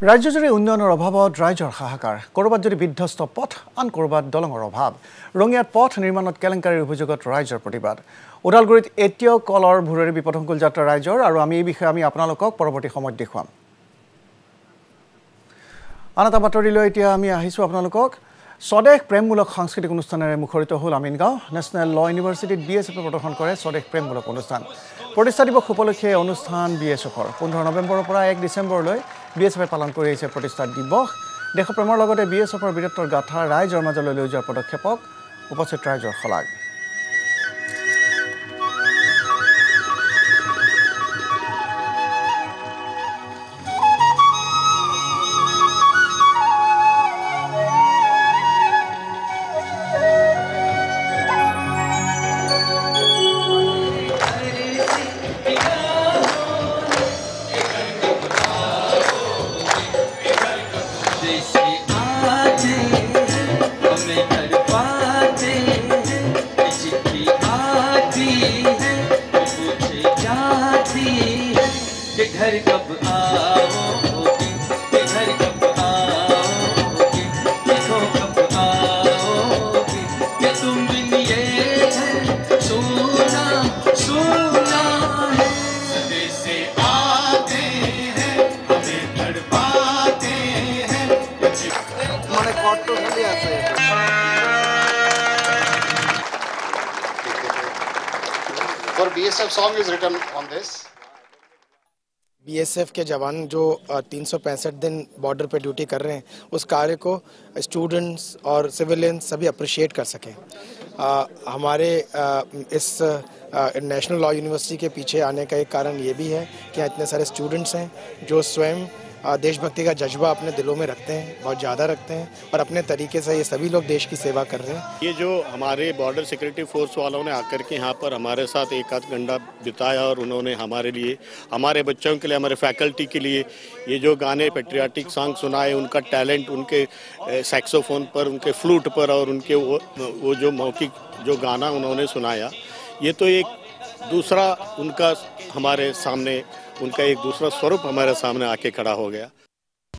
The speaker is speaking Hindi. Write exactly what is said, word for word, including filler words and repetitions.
ৰাজ্যজুৰি উন্নয়নৰ অভাৱত ৰাইজৰ হাহাকাৰ কৰবাত যদি বিধ্বস্ত পথ আন কৰবাত দলঙৰ অভাৱ ৰঙিয়াত পথ নিৰ্মাণত কেলেংকাৰীৰ অভিযোগত ৰাইজৰ প্ৰতিবাদ ওদালগুৰিত এতিয়াও কলৰ ভুৰেৰে বিপদসংকুল যাত্ৰা ৰাইজৰ আৰু আমি এই বিষয়ে আমি আপোনালোকক পৰৱৰ্তী সময়ত দেখুৱাম আন এটা বাতৰিলৈ এতিয়া আমি আহিছোঁ আপোনালোকক স্বদেশ প্ৰেমমূলক সাংস্কৃতিক অনুষ্ঠানেৰে মুখৰিত হ'ল আমিনগাঁও নেশ্যনেল ল ইউনিভাৰ্চিটিত বি এছ এফে প্ৰদৰ্শন কৰে স্বদেশ প্ৰেমমূলক অনুষ্ঠান প্ৰতিষ্ঠা দিৱস উপলক্ষে অনুষ্ঠান বি এছ এফৰ পোন্ধৰ নৱেম্বৰৰ পৰা এক ডিচেম্বৰলৈ বি এছ এফে পালন কৰি আহিছে প্ৰতিষ্ঠা দিৱস দেশপ্ৰেমৰ লগতে বি এছ এফৰ বীৰত্বৰ গাথা ৰাইজৰ মাজলৈ লৈ যোৱাৰ পদক্ষেপক উপস্থিত ৰাইজৰ শলাগ घर कब आओगे घर कब आओगे देखो कब आओगे कि तुम बिन ये घर सोना सोना है सदे से आते हैं हमें तड़पाते हैं माने कॉट तो खाली আছে For B S F song is written on this. B S F के जवान जो तीन सौ पैंसठ दिन बॉर्डर पे ड्यूटी कर रहे हैं उस कार्य को स्टूडेंट्स और सिविलियंस सभी अप्रिशिएट कर सकें आ, हमारे आ, इस नेशनल लॉ यूनिवर्सिटी के पीछे आने का एक कारण ये भी है कि यहाँ इतने सारे स्टूडेंट्स हैं जो स्वयं देशभक्ति का जज्बा अपने दिलों में रखते हैं बहुत ज़्यादा रखते हैं और अपने तरीके से ये सभी लोग देश की सेवा कर रहे हैं। ये जो हमारे बॉर्डर सिक्योरिटी फोर्स वालों ने आकर के यहाँ पर हमारे साथ एक आध घंटा बिताया और उन्होंने हमारे लिए हमारे बच्चों के लिए हमारे फैकल्टी के लिए ये जो गाने पेट्रियाटिक सॉन्ग सुनाए उनका टैलेंट उनके सैक्सोफोन पर उनके फ्लूट पर और उनके वो, वो जो मौखिक जो गाना उन्होंने सुनाया ये तो एक दूसरा उनका हमारे सामने उनका एक दूसरा स्वरूप हमारे सामने आके खड़ा हो गया।